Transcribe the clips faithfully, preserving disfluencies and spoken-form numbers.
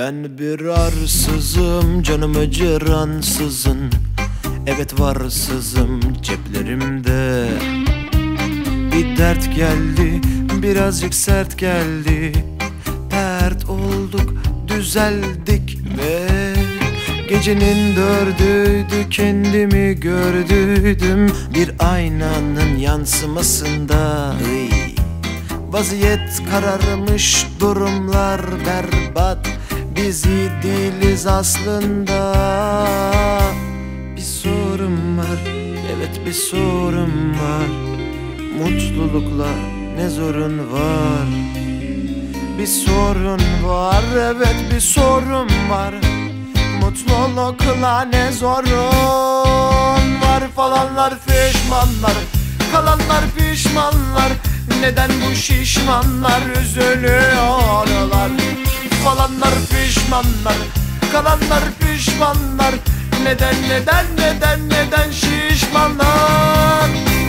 Ben bir arsızım, canım acır ansızın. Evet varsızım ceplerimde. Bir dert geldi, birazcık sert geldi. Pert olduk, düzeldik ve gecenin dördüydü, kendimi gördüydüm bir aynanın yansımasında. Iy. Vaziyet kararmış, durumlar berbat. Biz iyi değiliz aslında. Bir sorun var, evet bir sorun var. Mutlulukla ne zorun var. Bir sorun var, evet bir sorun var. Mutlulukla ne zorun var. Falanlar pişmanlar, kalanlar pişmanlar. Neden bu şişmanlar üzülüyorlar? Falanlar pişmanlar, kalanlar pişmanlar. Neden, neden, neden, neden şişmanlar?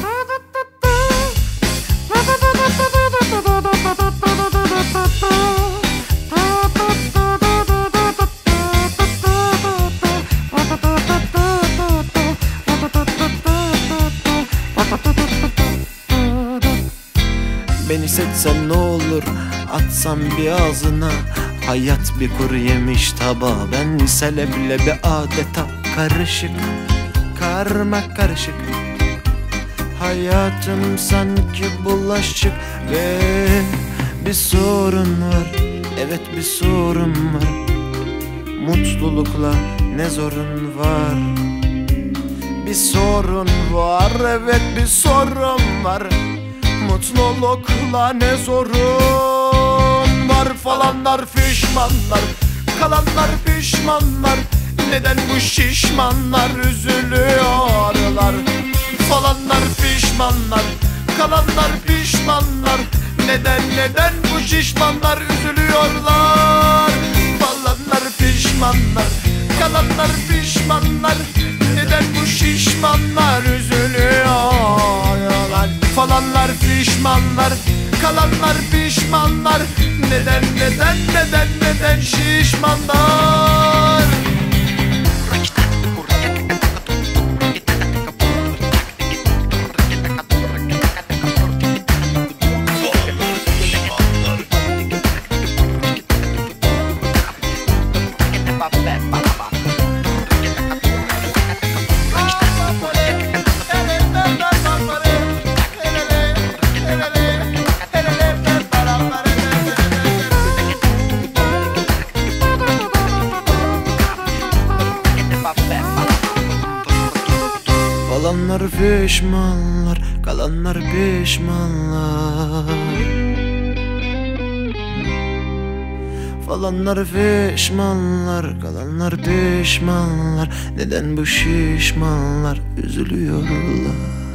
Beni seçsen ne olur, atsam bir ağzına. Hayat bir kuru yemiş tabağı, ben ise leblebi adeta. Karışık, karma karışık. Hayatım sanki bulaşık ve bir sorun var, evet bir sorun var. Mutlulukla ne zorun var. Bir sorun var, evet bir sorun var. Mutlulukla ne zorun var. Falanlar pişmanlar, kalanlar pişmanlar. Neden bu şişmanlar üzülüyorlar? Falanlar pişmanlar, kalanlar pişmanlar. Neden, neden bu şişmanlar üzülüyorlar? Falanlar pişmanlar, kalanlar pişmanlar. Neden bu şişmanlar üzülüyorlar? Falanlar pişmanlar, kalanlar pişmanlar. Neden, neden, neden, neden şişmanlar? Falanlar pişmanlar, kalanlar pişmanlar. Falanlar pişmanlar, kalanlar pişmanlar. Neden bu şişmanlar üzülüyorlar?